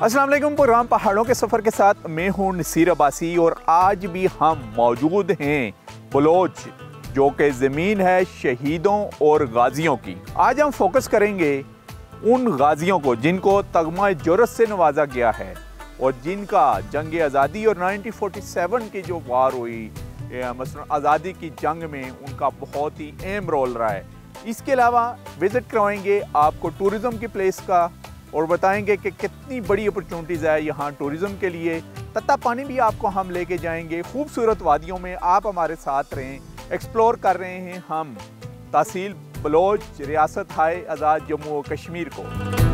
अस्सलाम वालेकुम। प्रोग्राम पहाड़ों के सफ़र के साथ मैं हूं नसीर अब्बासी और आज भी हम मौजूद हैं बलोच, जो कि ज़मीन है शहीदों और गाजियों की। आज हम फोकस करेंगे उन गाजियों को जिनको तगमा जुर्रत से नवाजा गया है और जिनका जंग आज़ादी और 1947 की जो वार हुई, मसलन आज़ादी की जंग में उनका बहुत ही अहम रोल रहा है। इसके अलावा विज़िट करवाएंगे आपको टूरिज़म की प्लेस का और बताएंगे कि कितनी बड़ी अपॉर्चुनिटीज़ है यहाँ टूरिज़म के लिए। तत्ता पानी भी आपको हम लेके जाएंगे। खूबसूरत वादियों में आप हमारे साथ रहें। एक्सप्लोर कर रहे हैं हम तहसील बलोच, रियासत हाय आज़ाद जम्मू और कश्मीर को।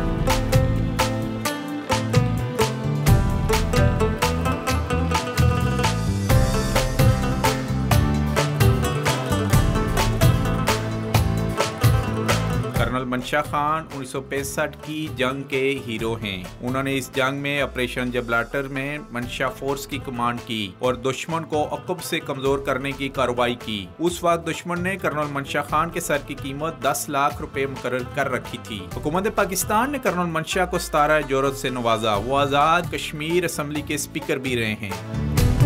कर्नल मंशा खान 1965 की जंग के हीरो हैं। उन्होंने इस जंग में ऑपरेशन जबलाटर में मंशा फोर्स की कमांड की और दुश्मन को अक़ब से कमजोर करने की कार्रवाई की। उस वक्त दुश्मन ने कर्नल मंशा खान के सर की कीमत 10 लाख रुपए मुकर्रर कर रखी थी। हुकूमत पाकिस्तान ने कर्नल मंशा को 17 जुर्रत से नवाजा। वो आज़ाद कश्मीर असम्बली के स्पीकर भी रहे हैं।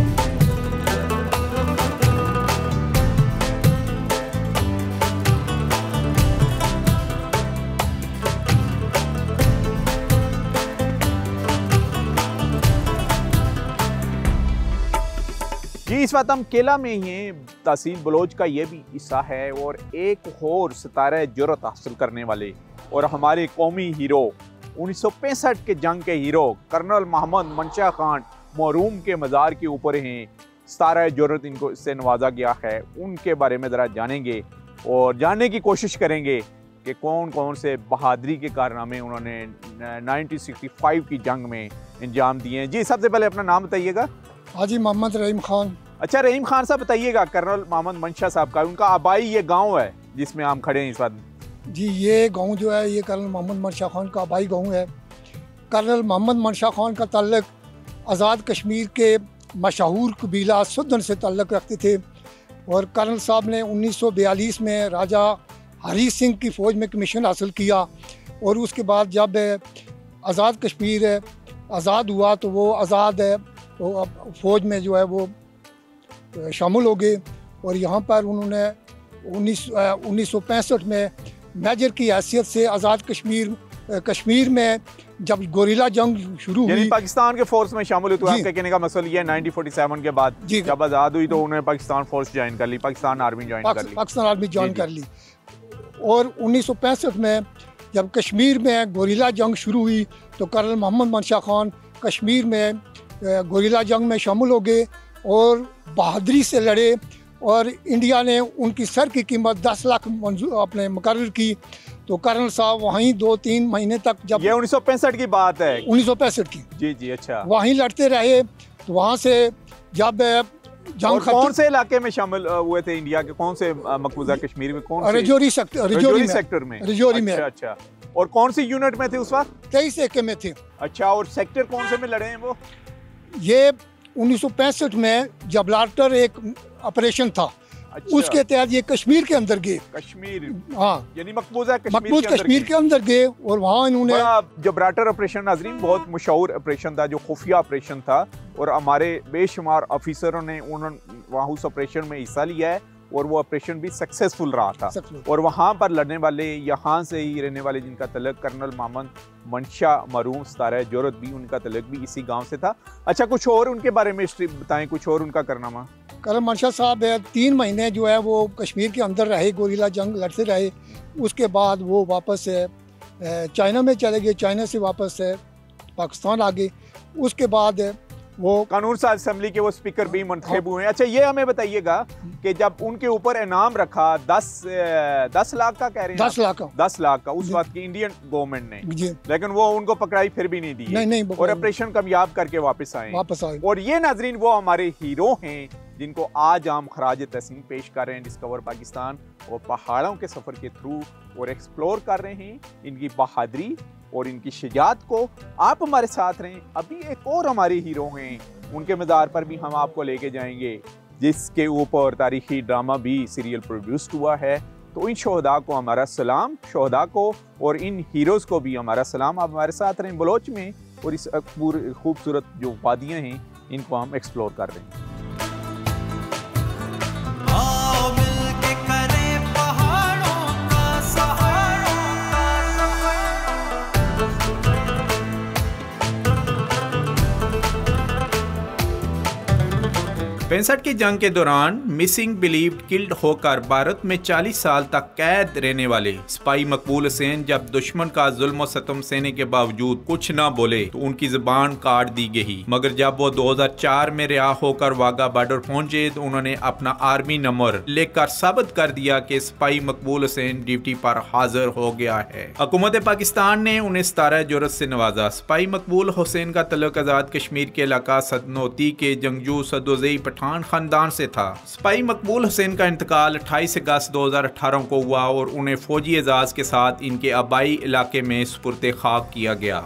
इस वक्त हम केला में ही हैं। तहसील बलोच का ये भी हिस्सा है और एक और 17 जुर्रत हासिल करने वाले और हमारे कौमी हीरो 1965 के जंग के हीरो कर्नल मोहम्मद मंशा खान महरूम के मज़ार के ऊपर हैं। 17 जुर्रत इनको इससे नवाजा गया है। उनके बारे में ज़रा जानेंगे और जानने की कोशिश करेंगे कि कौन कौन से बहादरी के कारनामे उन्होंने 1965 की जंग में अंजाम दिए हैं। जी, सबसे पहले अपना नाम बताइएगा। हाजी मोहम्मद रहीम खान। अच्छा, रहीम खान साहब बताइएगा, कर्नल मोहम्मद मंशा साहब का उनका आबाई ये गांव है जिसमें हम खड़े हैं इस वक्त। जी, ये गांव जो है ये कर्नल मोहम्मद मंशा खान का आबाई गांव है। कर्नल मोहम्मद मंशा खान का ताल्लुक आज़ाद कश्मीर के मशहूर कबीला सुदन से ताल्लुक़ रखते थे और कर्नल साहब ने 1942 में राजा हरी सिंह की फ़ौज में कमीशन हासिल किया और उसके बाद जब आज़ाद कश्मीर आज़ाद हुआ तो वो आज़ाद तो फ़ौज में जो है वो शामिल हो गए और यहाँ पर उन्होंने 1965 में मेजर की हैसियत से आज़ाद कश्मीर में जब गोरिल्ला जंग शुरू हुई, पाकिस्तान के फोर्स में शामिल हुए। आपके कहने का मकसद ये है 1947 के बाद जब आज़ाद हुई तो उन्होंने पाकिस्तान फोर्स ज्वाइन कर ली, पाकिस्तान आर्मी ज्वाइन कर ली। और 1965 में जब कश्मीर में गोरिल्ला जंग शुरू हुई तो कर्नल मोहम्मद मंशा खान कश्मीर में गोरिल्ला जंग में शामिल हो गए और बहादुरी से लड़े और इंडिया ने उनकी सर की कीमत 10 लाख अपने मुकर्रर की। तो कर्नल साहब वहीं 2-3 महीने तक, जब ये 1965 की बात है, 1965 की, जी जी, अच्छा, वहीं लड़ते रहे। तो वहाँ से जब जंग कौन से इलाके में शामिल हुए थे इंडिया के, कौन से मकबूजा कश्मीर में, कौन से? रजौरी सेक्टर में। अच्छा। और कौन सी यूनिट में थे उस वक्त? 23 एके में थे। अच्छा, और सेक्टर कौन से में लड़े हैं वो? ये 1965 में जबलाटर एक ऑपरेशन था। अच्छा। उसके तहत ये कश्मीर के अंदर गए। कश्मीर, हाँ, यानी मकबूजा कश्मीर के अंदर गए और वहाँ इन्होंने जबलाटर ऑपरेशन, नाजरीन, बहुत मशहूर ऑपरेशन था जो खुफिया ऑपरेशन था और हमारे बेशुमार ऑफिसरों ने वहाँ उस ऑपरेशन में हिस्सा लिया है और वो ऑपरेशन भी सक्सेसफुल रहा था। और वहाँ पर लड़ने वाले, यहाँ से ही रहने वाले जिनका तल्लुक कर्नल मोहम्मद मंशा मरूम 17 जुर्रत भी, उनका तल्लुक भी इसी गांव से था। अच्छा, कुछ और उनके बारे में बताएं, कुछ और उनका कारनामा। कर्नल मंशा साहब 3 महीने जो है वो कश्मीर के अंदर रहे, गोरिल्ला जंग लड़ते रहे। उसके बाद वो वापस चाइना में चले गए, चाइना से वापस पाकिस्तान आ गए। उसके बाद वो कानून साज असेंबली के वो स्पीकर भी मुंतखब हुए हैं। अच्छा, ये हमें बताइएगा कि जब उनके ऊपर इनाम रखा 10 लाख का, कह रहे हैं 10 लाख का उस वक्त की इंडियन गवर्नमेंट ने, लेकिन वो उनको पकड़ाई फिर भी नहीं दी, नहीं, और ऑपरेशन कामयाब करके वापस आए। और ये नाजरीन वो हमारे हीरो हैं जिनको आज हम खराज तहसीन पेश कर रहे हैं डिस्कवर पाकिस्तान और पहाड़ों के सफ़र के थ्रू और एक्सप्लोर कर रहे हैं इनकी बहादुरी और इनकी शुजाअत को। आप हमारे साथ रहें। अभी एक और हमारे हीरो हैं, उनके मज़ार पर भी हम आपको लेके जाएंगे जिसके ऊपर तारीखी ड्रामा भी सीरियल प्रोड्यूस्ड हुआ है। तो इन शोहदा को हमारा सलाम, शोहदा को और इन हीरोज़ को भी हमारा सलाम। आप हमारे साथ रहें बलोच में और इस खूबसूरत जो वादियाँ हैं इनको हम एक्सप्लोर कर रहे हैं। पैंसठ की जंग के दौरान मिसिंग बिलीव्ड किल्ड होकर भारत में 40 साल तक कैद रहने वाले सिपाही मकबूल हुसैन जब दुश्मन का जुल्म सतम सहने के बावजूद कुछ न बोले तो उनकी जुबान काट दी गई, मगर जब वो 2004 में रिहा होकर वाघा बॉर्डर पहुंचे तो उन्होंने अपना आर्मी नंबर लेकर साबित कर दिया कि सिपाही मकबूल हुसैन ड्यूटी पर हाजिर हो गया है। हुकूमत पाकिस्तान ने उन्हें 17 जुर्रत से नवाजा। सिपाही मकबूल हुसैन का तल्लुक आजाद कश्मीर के इलाका सदनौती के जंगजू सदोज़ई पठान खानदान से था। सिपाही मकबूल हुसैन का इंतकाल 28 अगस्त 2018 को हुआ और उन्हें फौजी एजाज के साथ इनके आबाई इलाके में सुपुर्द खाक किया गया।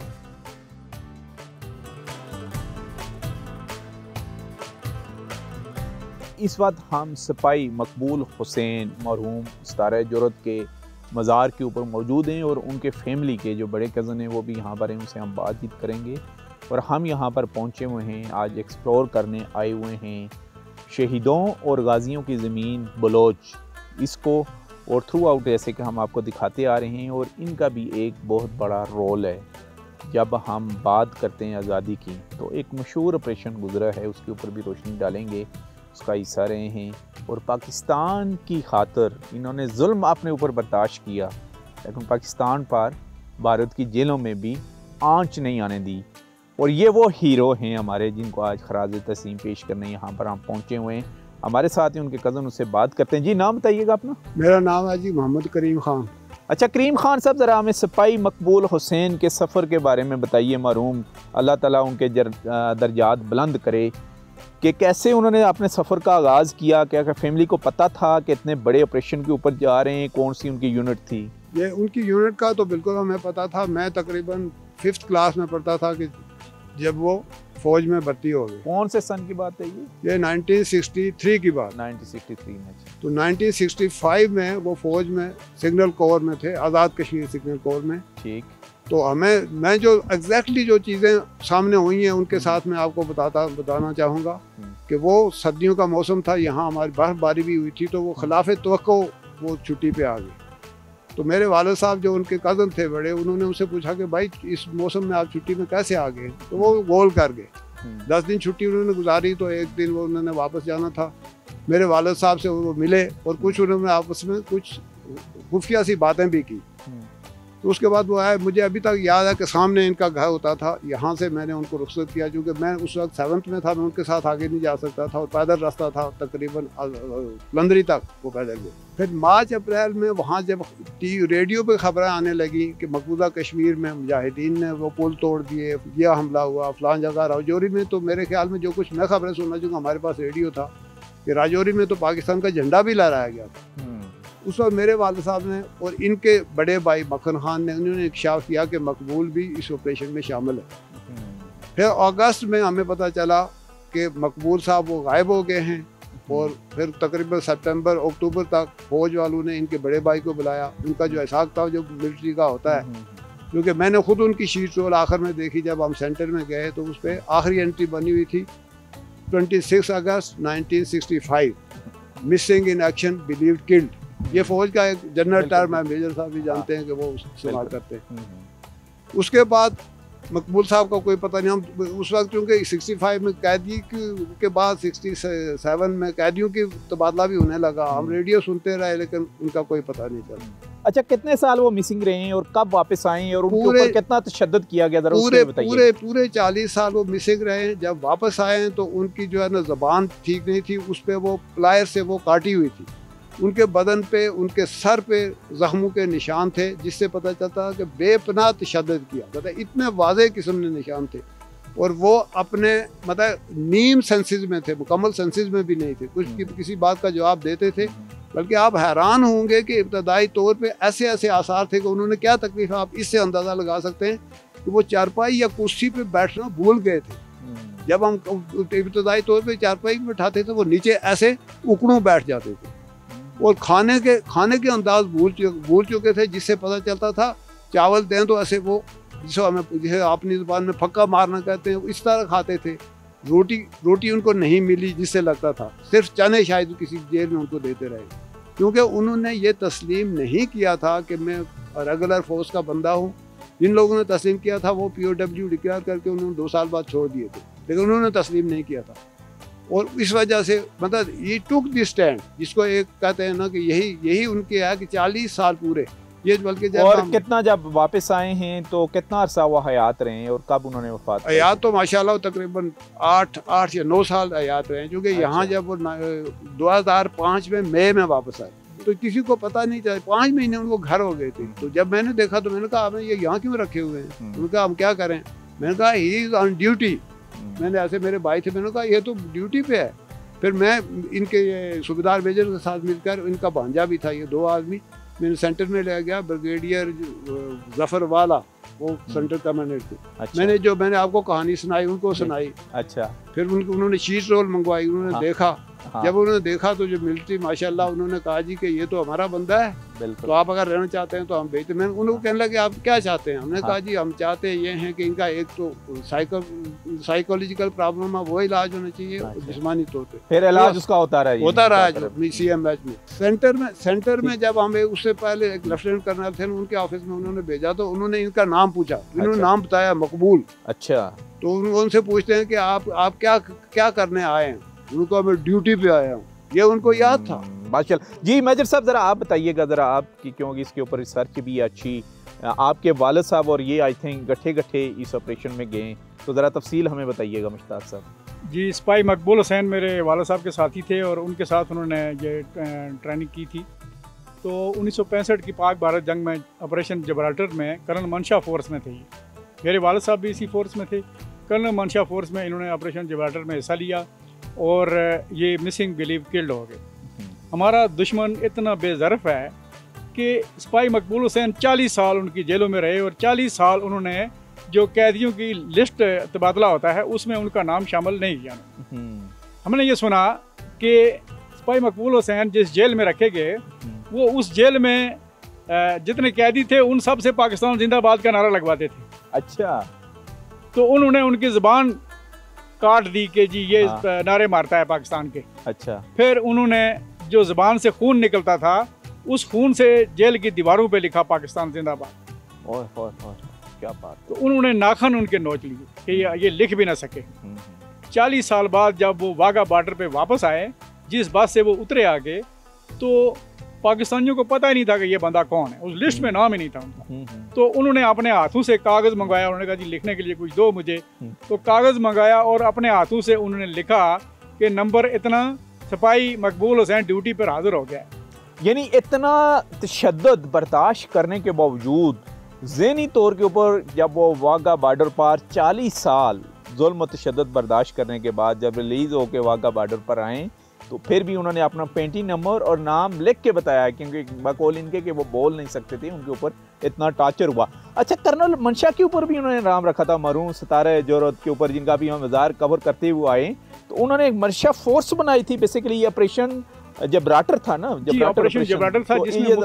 इस वक्त हम सिपाही मकबूल हुसैन मरहूम 17 जुर्रत के मज़ार के ऊपर मौजूद हैं और उनके फैमिली के जो बड़े कज़न हैं वो भी यहाँ पर हैं, उनसे हम बातचीत करेंगे। और हम यहाँ पर पहुँचे हुए हैं, आज एक्सप्लोर करने आए हुए हैं शहीदों और गाजियों की ज़मीन बलोच इसको, और थ्रू आउट जैसे कि हम आपको दिखाते आ रहे हैं। और इनका भी एक बहुत बड़ा रोल है। जब हम बात करते हैं आज़ादी की तो एक मशहूर ऑपरेशन गुजरा है, उसके ऊपर भी रोशनी डालेंगे, उसका हिस्सा रहे हैं। और पाकिस्तान की खातिर इन्होंने जुल्म अपने ऊपर बर्दाश्त किया, लेकिन पाकिस्तान पर भारत की जेलों में भी आंच नहीं आने दी। और ये वो हीरो हैं हमारे जिनको आज खराज तस्लीम पेश करने यहाँ पर हम पहुँचे हुए हैं। हमारे साथ ही उनके कज़न, उससे बात करते हैं। जी नाम बताइएगा अपना। मेरा नाम है जी मोहम्मद करीम खान। अच्छा करीम खान साहब, ज़रा हमें सिपाही मकबूल हुसैन के सफ़र के बारे में बताइए। मरहूम अल्लाह ताला उनके दर्जात बुलंद करे कि कैसे उन्होंने अपने सफ़र का आगाज़ किया, क्या फैमिली को पता था कि इतने बड़े ऑपरेशन के ऊपर जा रहे हैं, कौन सी उनकी यूनिट थी? ये उनकी यूनिट का तो बिल्कुल हमें पता था। मैं तकरीबन 5th क्लास में पढ़ता था कि जब वो फौज में भर्ती हो गए। कौन से सन की बात है ये 1963 की बात। 1963 में। तो 1965 में वो फौज में सिग्नल कोर में थे, आज़ाद कश्मीर सिग्नल कोर में। ठीक। तो मैं जो एग्जैक्टली जो चीज़ें सामने हुई हैं उनके साथ मैं आपको बताना चाहूँगा कि वो सर्दियों का मौसम था, यहाँ हमारी बर्फबारी भी हुई थी, तो वो खिलाफ तवक्को वो छुट्टी पे आ गए। तो मेरे वालिद साहब जो उनके कज़न थे बड़े, उन्होंने उनसे पूछा कि भाई इस मौसम में आप छुट्टी में कैसे आ गए? तो वो गोल कर गए। 10 दिन छुट्टी उन्होंने गुजारी, तो एक दिन वो उन्होंने वापस जाना था। मेरे वालिद साहब से वो मिले और कुछ उन्होंने आपस में कुछ खुफिया सी बातें भी की। तो उसके बाद वो आए। मुझे अभी तक याद है कि सामने इनका घर होता था, यहाँ से मैंने उनको रुखसत किया क्योंकि मैं उस वक्त 7th में था, मैं उनके साथ आगे नहीं जा सकता था और पैदल रास्ता था तकरीबन लंदरी तक वो पैदल गए। फिर मार्च अप्रैल में वहाँ जब रेडियो पे खबरें आने लगी कि मकबूजा कश्मीर में मुजाहिदीन ने वो पुल तोड़ दिए, यह हमला हुआ फलां जगह राजौरी में, तो मेरे ख्याल में जो कुछ मैं खबरें सुनना चूँकि हमारे पास रेडियो था कि राजौरी में तो पाकिस्तान का झंडा भी लहराया गया था। उस वक्त मेरे वालिद साहब ने और इनके बड़े भाई मक्खन खान ने उन्होंने इंकशाफ किया कि मकबूल भी इस ऑपरेशन में शामिल है। फिर अगस्त में हमें पता चला कि मकबूल साहब वो गायब हो गए हैं। और फिर तकरीबन सितंबर अक्टूबर तक फौज वालों ने इनके बड़े भाई को बुलाया। उनका जो एहसास था जो मिलिट्री का होता है, क्योंकि मैंने खुद उनकी शीट रोल आखिर में देखी जब हम सेंटर में गए, तो उस पर आखिरी एंट्री बनी हुई थी 26 अगस्त 1965, missing in action believed killed. ये फौज का एक जनरल टर्म है, मेजर साहब भी जानते हैं कि वो इस्तेमाल करते हैं। उसके बाद मकबूल साहब का कोई पता नहीं। हम उस वक्त क्योंकि 65 में कैदी के बाद 67 में कैदियों की तबादला भी होने लगा, हम रेडियो सुनते रहे लेकिन उनका कोई पता नहीं चला। अच्छा कितने साल वो मिसिंग रहे हैं और कब वापस आए हैं और उनके ऊपर कितना तशद्दुद किया गया, जरा उसके बताइए। पूरे 40 साल वो मिसिंग रहे हैं। जब वापस आए हैं तो उनकी जो है ना ज़बान ठीक नहीं थी, उस पर वो प्लायर से वो काटी हुई थी। उनके बदन पे, उनके सर पे ज़ख्मों के निशान थे, जिससे पता चलता कि बेपनाह तशद्दुद किया, मतलब इतने वाज़ेह किस्म के निशान थे। और वो अपने मतलब नीम सेंसेस में थे, मुकम्मल सेंसेस में भी नहीं थे, कुछ किसी बात का जवाब देते थे। बल्कि आप हैरान होंगे कि इब्तदाई तौर पे ऐसे ऐसे आसार थे कि उन्होंने क्या तकलीफ, आप इससे अंदाज़ा लगा सकते हैं कि वो चारपाई या कुर्सी पे बैठना भूल गए थे। जब हम इब्तदाई तौर पे चारपाई में बैठाते थे वो नीचे ऐसे उकड़ों बैठ जाते थे और खाने के अंदाज भूल चुके थे, जिससे पता चलता था चावल दें तो ऐसे वो जिसको हमें जैसे अपनी ज़ुबान में फक्का मारना कहते हैं, इस तरह खाते थे। रोटी उनको नहीं मिली जिससे लगता था, सिर्फ चने शायद किसी जेल में उनको देते रहे, क्योंकि उन्होंने ये तस्लीम नहीं किया था कि मैं रेगुलर फोर्स का बंदा हूँ। जिन लोगों ने तस्लीम किया था वो POW डिक्लेयर करके उन्होंने 2 साल बाद छोड़ दिए थे, लेकिन उन्होंने तस्लीम नहीं किया था। और इस वजह से मतलब ये टुक द स्टैंड, जिसको एक कहते हैं ना कि यही उनके है कि 40 साल पूरे ये, बल्कि और कितना जब वापस आए हैं तो कितना अरसा वो हयात रहे हैं और कब उन्होंने वफात? हयात तो माशाल्लाह तकरीबन 8 या 9 साल हयात रहे हैं, क्योंकि यहाँ जब वो 2005 में मई में वापस आए तो किसी को पता नहीं चला, 5 महीने उनको घर हो गए थे। तो जब मैंने देखा तो मैंने कहा हमें ये यहाँ क्यों रखे हुए हैं? उन्होंने कहा हम क्या करें? मैंने कहा ही इज़ ऑन ड्यूटी। मैंने ऐसे मेरे भाई थे, मैंने कहा ये तो ड्यूटी पे है। फिर मैं इनके ये सूबेदार मेजर के साथ मिलकर, इनका भांजा भी था, ये 2 आदमी मैंने सेंटर में ले गया। ब्रिगेडियर जफर वाला वो सेंटर कमांडेंट थे। अच्छा। मैंने आपको कहानी सुनाई, उनको सुनाई। अच्छा। फिर उन्होंने शीट रोल मंगवाई, उन्होंने हाँ। देखा। हाँ। जब उन्होंने देखा तो जो मिलिट्री माशाल्लाह, उन्होंने कहा जी कि ये तो हमारा बंदा है, तो आप अगर रहना चाहते हैं तो हम भेजते। मैंने उनको कहने लगे आप क्या चाहते हैं? हमने कहा जी हम चाहते ये हैं कि इनका एक तो साइकोलॉजिकल प्रॉब्लम है वो इलाज होना चाहिए, जिस्मानी तौर पे। फिर इलाज उसका होता रहा CMH में। सेंटर में जब हमें उससे पहले एक लेफ्टिनेंट कर्नल थे, उनके ऑफिस में उन्होंने भेजा तो उन्होंने इनका नाम पूछा, इन्होंने नाम बताया मकबूल। अच्छा। तो उनसे पूछते हैं कि आप क्या करने आए हैं? उनको मैं ड्यूटी पे आया हूँ, ये उनको याद था। माशाल्लाह जी। मेजर साहब ज़रा आप बताइएगा ज़रा आपकी, क्योंकि इसके ऊपर रिसर्च भी अच्छी, आपके वालिद साहब और ये आई थिंक गठे इस ऑपरेशन में गए, तो ज़रा तफसील हमें बताइएगा मुश्ताक साहब। जी, स्पाई मकबूल हुसैन मेरे वालिद साहब के साथी थे और उनके साथ उन्होंने ये ट्रेनिंग की थी। तो 1965 की पाक भारत जंग में ऑपरेशन जबराल्टर में कर्नल मंशा फोर्स में थे। मेरे वालिद साहब भी इसी फोर्स में थे। कर्नल मंशा फोर्स में इन्होंने ऑपरेशन जबराल्टर में हिस्सा लिया और ये मिसिंग बिलीव किल्ड हो गए। हमारा दुश्मन इतना बेज़रफ़ है कि स्पाई मकबूल हुसैन 40 साल उनकी जेलों में रहे और 40 साल उन्होंने जो कैदियों की लिस्ट तबादला होता है उसमें उनका नाम शामिल नहीं किया। हमने ये सुना कि स्पाई मकबूल हुसैन जिस जेल में रखे गए वो उस जेल में जितने कैदी थे उन सब से पाकिस्तान जिंदाबाद का नारा लगवाते थे। अच्छा। तो उन्होंने उनकी ज़बान काट दी कि जी ये नारे मारता है पाकिस्तान के। अच्छा। फिर उन्होंने जो ज़बान से खून निकलता था उस खून से जेल की दीवारों पे लिखा पाकिस्तान जिंदाबाद। क्या बात। तो उन्होंने नाखन उनके नोच लिए कि ये लिख भी ना सके। 40 साल बाद जब वो वाघा बॉर्डर पे वापस आए, जिस बात से वो उतरे आगे, तो पाकिस्तानियों को पता ही नहीं था कि ये बंदा कौन है, उस लिस्ट में नाम ही नहीं था उनका। तो उन्होंने अपने हाथों से कागज़ मंगवाया, उन्होंने कहा जी लिखने के लिए कुछ दो मुझे। तो कागज़ मंगाया और अपने हाथों से उन्होंने लिखा कि नंबर इतना, सिपाही मकबूल हुसैन ड्यूटी पर हाजिर हो गया। यानी इतना तशद्दुद बर्दाश्त करने के बावजूद ज़हनी तौर के ऊपर जब वो वाघा बॉर्डर पर 40 साल जुल्म तशद्दुद बर्दाश्त करने के बाद जब रिलीज़ होकर वाघा बॉर्डर पर आए, तो फिर भी उन्होंने अपना पेंटिंग नंबर और नाम लिख के बताया, क्योंकि बकौल इनके कि वो बोल नहीं सकते थे, उनके ऊपर इतना टॉर्चर हुआ। अच्छा, कर्नल मंशा के ऊपर भी उन्होंने नाम रखा था, मरूम सितारे जोरत के ऊपर, जिनका भी हम मज़ार कवर करते हुए आए। तो उन्होंने एक मंशा फोर्स बनाई थी, बेसिकली ये ऑपरेशन जबराटर था ना, ऑपरेशन जबराटर था,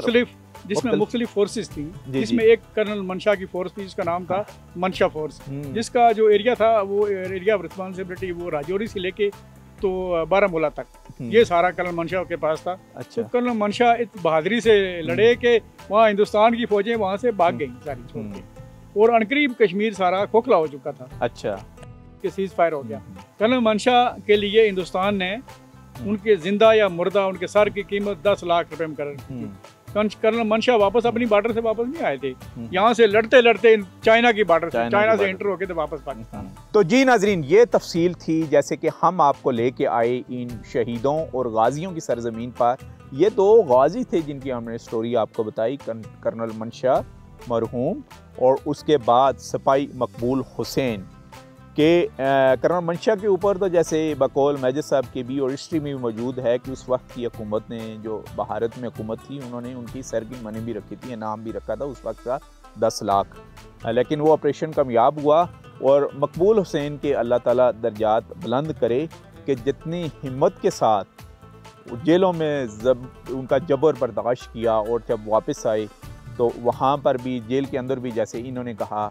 जिसमें मुख्तलिफ फोर्सेस थी। जिसमें एक कर्नल मंशा की फोर्स थी जिसका नाम था मंशा फोर्स, जिसका जो एरिया था वो एरिया ऑफ रिस्पॉन्सिबिलिटी वो राजौरी से लेके तो बारामूला तक ये सारा कर्नल मंशा के पास था। अच्छा। तो कर्नल मंशा इस बहादुरी से लड़े कि वहाँ हिंदुस्तान की फौजें वहाँ से भाग गई सारी छोड़ के, और अनकरीब कश्मीर सारा खोखला हो चुका था। अच्छा। कि सीज फायर हो गया। कर्नल मंशा के लिए हिंदुस्तान ने उनके जिंदा या मुर्दा उनके सर की कीमत 10 लाख रुपए में कर। कर्नल मंशा वापस अपनी बॉर्डर से वापस नहीं आए थे, यहाँ से लड़ते लड़ते चाइना की बॉर्डर से, चाइना से एंटर होके तो वापस पाकिस्तान। तो जी नाजरीन, ये तफसील थी जैसे कि हम आपको लेके आए इन शहीदों और गाजियों की सरजमीन पर। ये 2 गाजी थे जिनकी हमने स्टोरी आपको बताई, कर्नल मंशा मरहूम और उसके बाद सिपाही मकबूल हुसैन के। कर्नल मंशा के ऊपर तो जैसे बकौल मेजर साहब के भी और हिस्ट्री में भी मौजूद है कि उस वक्त की हुकूमत ने, जो भारत में हुकूमत थी, उन्होंने उनकी सर की मनी भी रखी थी, नाम भी रखा था उस वक्त का 10 लाख। लेकिन वो ऑपरेशन कामयाब हुआ और मकबूल हुसैन के अल्लाह ताला दर्जात बुलंद करे कि जितनी हिम्मत के साथ जेलों में उनका जबर बर्दाश्त किया और जब वापस आए तो वहाँ पर भी जेल के अंदर भी जैसे इन्होंने कहा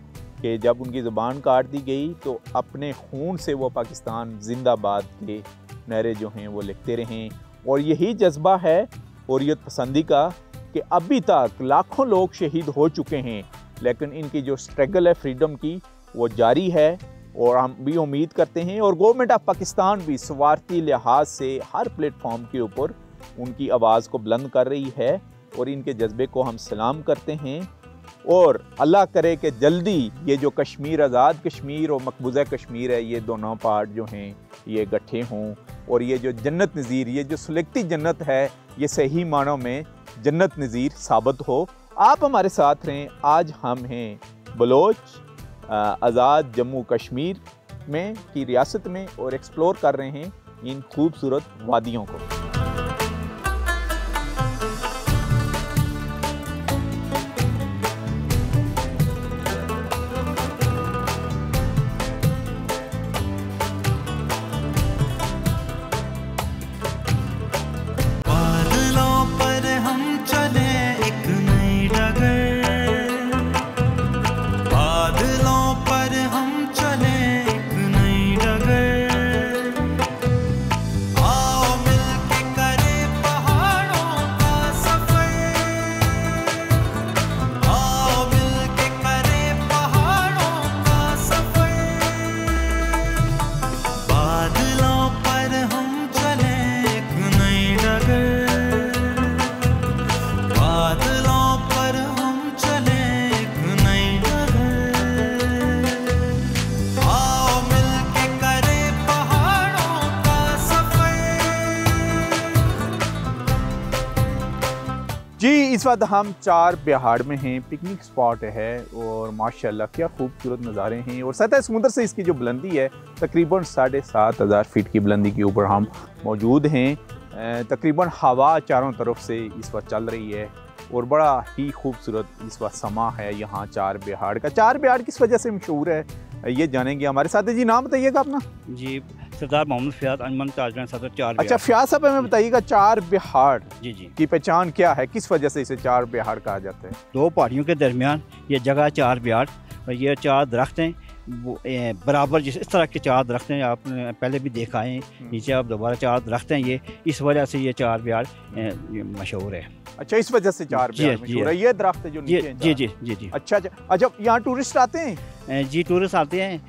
कि जब उनकी ज़ुबान काट दी गई तो अपने खून से वो पाकिस्तान जिंदाबाद के नारे जो हैं वो लिखते रहें। और यही जज्बा है हुर्रियत पसंदी का कि अभी तक लाखों लोग शहीद हो चुके हैं, लेकिन इनकी जो स्ट्रगल है फ्रीडम की वो जारी है। और हम भी उम्मीद करते हैं और गवर्नमेंट ऑफ पाकिस्तान भी स्वार्थी लिहाज से हर प्लेटफॉर्म के ऊपर उनकी आवाज़ को बुलंद कर रही है और इनके जज्बे को हम सलाम करते हैं। और अल्लाह करे कि जल्दी ये जो कश्मीर, आज़ाद कश्मीर और मकबूजा कश्मीर है, ये दोनों पार्ट जो हैं ये इकट्ठे हों और ये जो जन्नत नज़ीर, ये जो सुलगती जन्नत है, ये सही मानों में जन्नत नज़ीर साबित हो। आप हमारे साथ रहें। आज हम हैं बलोच आज़ाद जम्मू कश्मीर में की रियासत में और एक्सप्लोर कर रहे हैं इन खूबसूरत वादियों को। जी इस वक्त हम चार बिहाड़ में हैं, पिकनिक स्पॉट है और माशाल्लाह क्या खूबसूरत नज़ारे हैं। और सतह समुद्र से इसकी जो बुलंदी है तकरीबन 7,500 फीट की बुलंदी के ऊपर हम मौजूद हैं। तकरीबन हवा चारों तरफ से इस वक्त चल रही है और बड़ा ही खूबसूरत इस वक्त समा है यहाँ चार बिहाड़ का। चार बिहाड़ किस वजह से मशहूर है ये जानेंगे हमारे साथ है। जी नाम बताइएगा अपना। जी सरदार मोहम्मद फ़याज़ अंजुमन ताजमहल सदर चार। अच्छा फ़याज़ साहब हमें बताइएगा चार बिहाड़ जी की पहचान क्या है, किस वजह से इसे चार बिहाड़ कहा जाता है? दो पहाड़ियों के दरमियान ये जगह चार बिहाड़ और ये चार दरख्त हैं वो बराबर जिस इस तरह के चार दरख्त हैं आपने पहले भी देखा है। नीचे आप दोबारा चार दरख्त हैं, ये इस वजह से ये चार बिहाड़ मशहूर है। अच्छा इस वजह से चार बिहाड़ मशहूर है। ये दरख्त है जो नीचे हैं। जी जी जी जी। अच्छा अच्छा यहाँ टूरिस्ट आते हैं? जी टूरिस्ट आते हैं।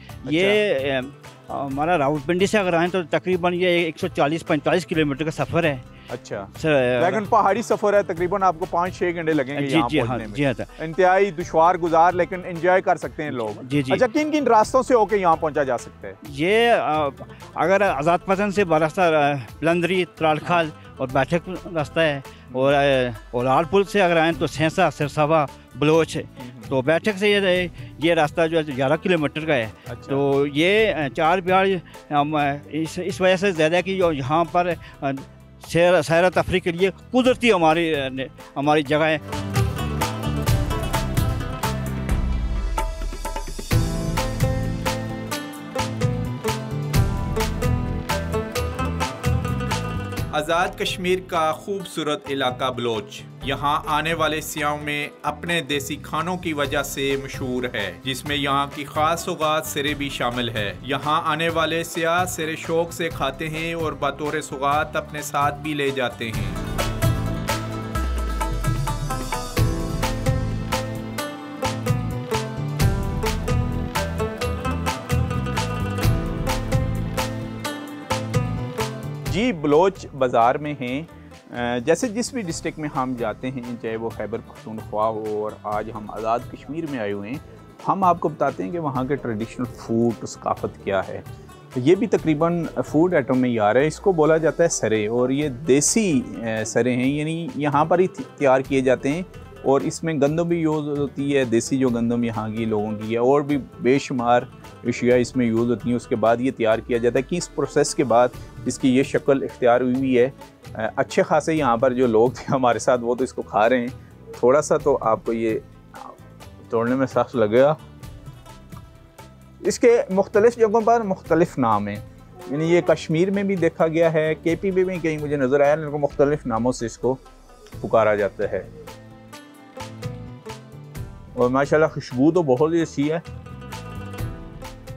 ये हमारा रावलपिंडी से अगर आए तो तकरीबन ये 140-45 किलोमीटर का सफ़र है। अच्छा लेकिन पहाड़ी सफ़र है, तकरीबन आपको 5-6 घंटे लगेंगे यहाँ पहुँचने में। जी हाँ इंतहाई दुश्वार गुजार लेकिन एंजॉय कर सकते हैं लोग। जी जी। अच्छा किन किन रास्तों से होके यहाँ पहुँचा जा सकता है? ये अगर आज़ाद पसंद से रास्ता बुलंदरी, त्रालखाल और बैठक रास्ता है और लालपुर से अगर आएँ तो सेंसा, सिरसावा, बलोच। तो बैठक से ये रास्ता जो है 11 किलोमीटर का है। अच्छा। तो ये चार बिहाड़ इस वजह से ज़्यादा कि यहाँ पर सैर तफरी के लिए कुदरती हमारी जगह है। आज़ाद कश्मीर का खूबसूरत इलाका बलोच यहाँ आने वाले सियाहों में अपने देसी खानों की वजह से मशहूर है, जिसमें यहाँ की खास सौगात सिरे भी शामिल है। यहाँ आने वाले सियाह सिरे शौक से खाते हैं और बतौर सौगात अपने साथ भी ले जाते हैं। जी बलोच बाज़ार में हैं। जैसे जिस भी डिस्ट्रिक्ट में हम जाते हैं, चाहे वो खैबर पख्तूनख्वा हो, और आज हम आज़ाद कश्मीर में आए हुए हैं, हम आपको बताते हैं कि वहाँ के ट्रेडिशनल फूड सकाफ़त क्या है। तो ये भी तकरीबन फूड आइटम में ही आ रहा है। इसको बोला जाता है सरे और ये देसी सरे हैं, यानी यहाँ पर ही तैयार किए जाते हैं और इसमें गंदम भी यूज़ होती है, देसी जो गंदम यहाँ की लोगों की है, और भी बेशुमार अशिया इसमें यूज़ होती हैं। उसके बाद ये तैयार किया जाता है कि इस प्रोसेस के बाद इसकी ये शक्ल इख्तियार हुई है। अच्छे खासे यहाँ पर जो लोग थे हमारे साथ वो तो इसको खा रहे हैं। थोड़ा सा तो आपको ये तोड़ने में सख्त लगेगा। इसके मुख्तलिफ़ जगहों पर मुख्तलिफ़ नाम हैं, यानी ये कश्मीर में भी देखा गया है, KPB में कहीं मुझे नज़र आया, इनको मुख्तलिफ़ नामों से इसको पुकारा जाता है। और माशाल्लाह खुशबू तो बहुत ही अच्छी है।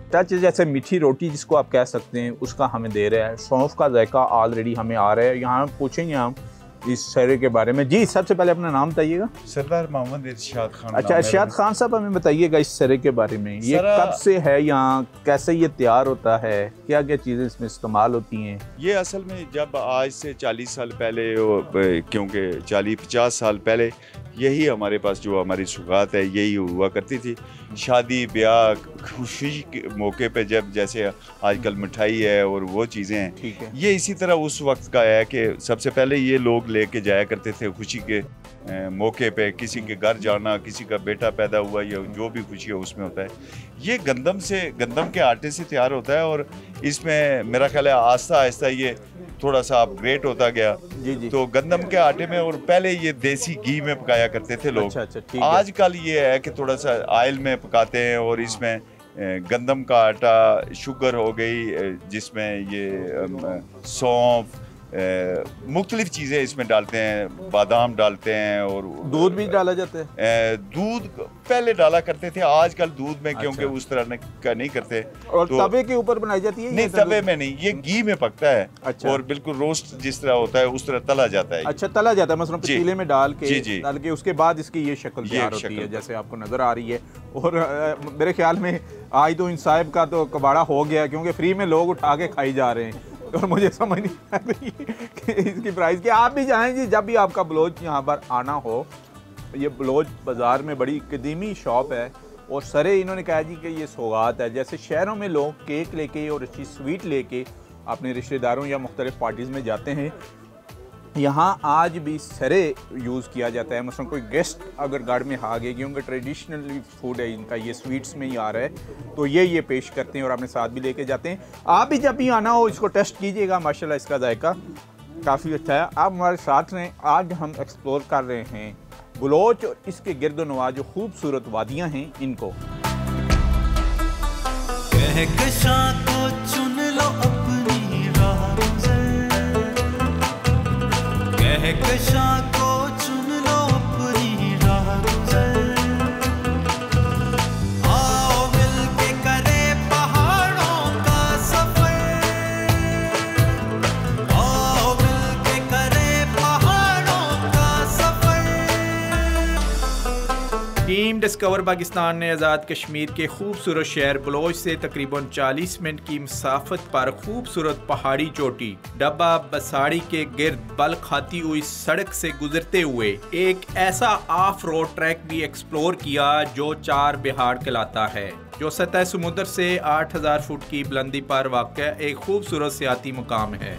टच जैसे मीठी रोटी जिसको आप कह सकते हैं उसका हमें दे रहा है। सौंफ का जायका ऑलरेडी हमें आ रहा है। यहाँ पूछेंगे हम इस शहर के बारे में। जी सबसे पहले अपना नाम बताइएगा। सरदार मोहम्मद इरशाद खान। अच्छा इरशाद खान साहब हमें बताइएगा इस शहर के बारे में, ये कब से है यहाँ, कैसे ये तैयार होता है, क्या क्या चीज़ें इसमें इस्तेमाल होती हैं? ये असल में जब आज से 40 साल पहले, क्योंकि 40-50 साल पहले यही हमारे पास जो हमारी सुगात है यही हुआ करती थी। शादी ब्याह खुशी के मौके पे जब जैसे आजकल मिठाई है और वो चीज़ें हैं, ठीक है, ये इसी तरह उस वक्त का है कि सबसे पहले ये लोग लेके जाया करते थे खुशी के मौके पे, किसी के घर जाना, किसी का बेटा पैदा हुआ या जो भी खुशी है उसमें होता है। ये गंदम के आटे से तैयार होता है और इसमें मेरा ख्याल है आहिस्ता आहिस्ता ये थोड़ा सा अपग्रेड होता गया। जी। तो गंदम के आटे में, और पहले ये देसी घी में पकाया करते थे लोग। अच्छा, ठीक है। आजकल ये है कि थोड़ा सा ऑयल में पकाते हैं और इसमें गंदम का आटा, शुगर हो गई जिसमें ये सौंफ, मुख्तलिफ चीज़ें इसमें डालते हैं, बादाम डालते हैं और दूध भी डाला जाता है। दूध पहले डाला करते थे, आजकल दूध में क्योंकि अच्छा। उस तरह का नहीं करते। और तो तवे के ऊपर बनाई जाती है? नहीं, तवे में नहीं, ये घी में पकता है। अच्छा। और बिल्कुल रोस्ट जिस तरह होता है उस तरह तला जाता है। अच्छा, तला जाता है, मतलब पतीले में डाल के जी। उसके बाद इसकी ये शक्ल तैयार होती है जैसे आपको नजर आ रही है। और मेरे ख्याल में आज तो इन साहब का तो कबाड़ा हो गया, क्योंकि फ्री में लोग उठा के खाई जा रहे हैं और मुझे समझ नहीं आ रही कि इसकी प्राइस क्या। आप भी जाएं जी, जब भी आपका बलोच यहाँ पर आना हो। ये बलोच बाज़ार में बड़ी कदीमी शॉप है और सरे इन्होंने कहा जी कि ये सौगात है। जैसे शहरों में लोग केक लेके और अच्छी स्वीट लेके अपने रिश्तेदारों या मुख्तलिफ पार्टीज़ में जाते हैं, यहाँ आज भी सरे यूज़ किया जाता है। मसलन कोई गेस्ट अगर घर में आ गए, क्योंकि ट्रेडिशनली फूड है इनका, ये स्वीट्स में ही आ रहा है, तो ये पेश करते हैं और अपने साथ भी लेके जाते हैं। आप भी जब भी आना हो इसको टेस्ट कीजिएगा, माशाल्लाह इसका जायका काफ़ी अच्छा है। आप हमारे साथ रहें। आज हम एक्सप्लोर कर रहे हैं बलोच और इसके गिरदोनवा जो खूबसूरत वादियाँ हैं इनको। चुन लो अपनी राह कहकशां को चुन लो अपनी राह गुज़र, आओ मिलके करे पहाड़ों का सफर, आओ मिलके करे पहाड़ों का सफर। टीम डिस्कवर पाकिस्तान ने आज़ाद कश्मीर के खूबसूरत शहर बलोच से तकरीबन 40 मिनट की मसाफत पर खूबसूरत पहाड़ी चोटी डब्बा बसाड़ी के गिर्द बल खाती हुई सड़क से गुजरते हुए एक ऐसा ऑफ रोड ट्रैक भी एक्सप्लोर किया जो 4 बिहार कहलाता है, जो सतह समुद्र से 8000 फुट की बुलंदी पर वाक़ एक खूबसूरत सियाती मुकाम है।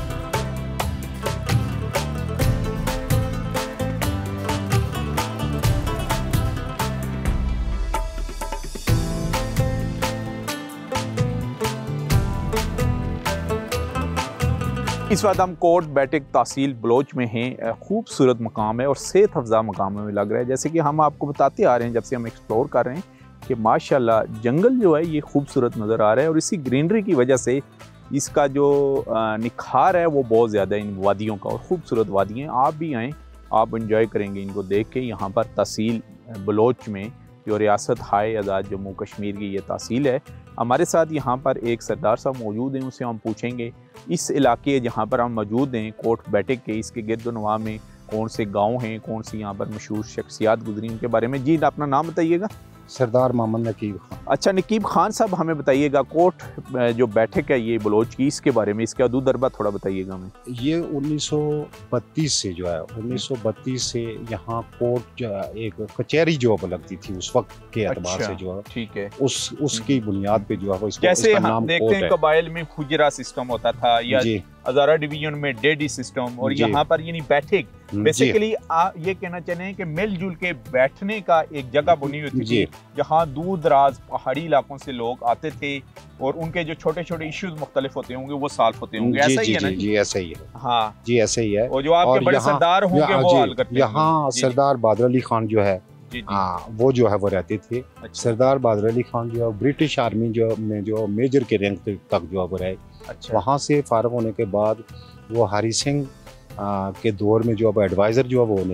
इस वक्त हम कोट बैठक तहसील बलोच में हैं। खूबसूरत मकाम है और सेहत अफजा मकाम में लग रहा है। जैसे कि हम आपको बताते आ रहे हैं जब से हम एक्सप्लोर कर रहे हैं कि माशाल्लाह जंगल जो है ये खूबसूरत नज़र आ रहा है और इसी ग्रीनरी की वजह से इसका जो निखार है वो बहुत ज़्यादा है इन वादियों का। और ख़ूबसूरत वादियाँ, आप भी आएँ, आप इंजॉय करेंगे इनको देख के। यहाँ पर तहसील बलोच में जो रियासत हाय आज़ाद जम्मू कश्मीर की ये तहसील है। हमारे साथ यहाँ पर एक सरदार साहब मौजूद हैं, उनसे हम पूछेंगे इस इलाके जहाँ पर हम मौजूद हैं कोट बैठक के, इसके गिरदोनवा में कौन से गांव हैं, कौन सी यहाँ पर मशहूर शख्सियात गुजरी, उनके बारे में। जी अपना नाम बताइएगा। सरदार मोहम्मद नकीब खान। अच्छा नकीब खान साहब, हमें बताइएगा कोट जो बैठक है ये बलोच की, इसके बारे में, इसके अदू दरबा थोड़ा बताइएगा हमें। ये 1932 से जो है 1932 से यहाँ कोट जो है एक कचहरी जो लगती थी उस वक्त के एतबार से जो है, ठीक है, उसकी बुनियाद पे जो है वो जैसे हम देखते हैं कबाइल में खुजरा सिस्टम होता था या हजारा डिवीजन में डेडी सिस्टम, और यहाँ पर यानी बैठक बेसिकली ये कहना चाहते हैं कि मिलजुल के बैठने का एक जगह बनी होती थी जहाँ दूर दराज पहाड़ी इलाकों से लोग आते थे और उनके जो छोटे छोटे इश्यूज मुख्तलिफ होते होंगे वो सॉल्व होते होंगे। ऐसा ही है ना? जी ऐसा ही है। हाँ जी ऐसा ही है। और जो आपके बड़े सरदार होंगे वो हल करते हैं। यहाँ सरदार बहादुर अली खान जो है, हाँ वो जो है वो रहते थे। सरदार बहादुर अली खान जो है ब्रिटिश आर्मी जो में जो मेजर के रैंक तक जो है वो रहे। वहाँ से फारग होने के बाद वो हरी सिंह के दौर में जो अब एडवाइज़र जो है वो उन्हें,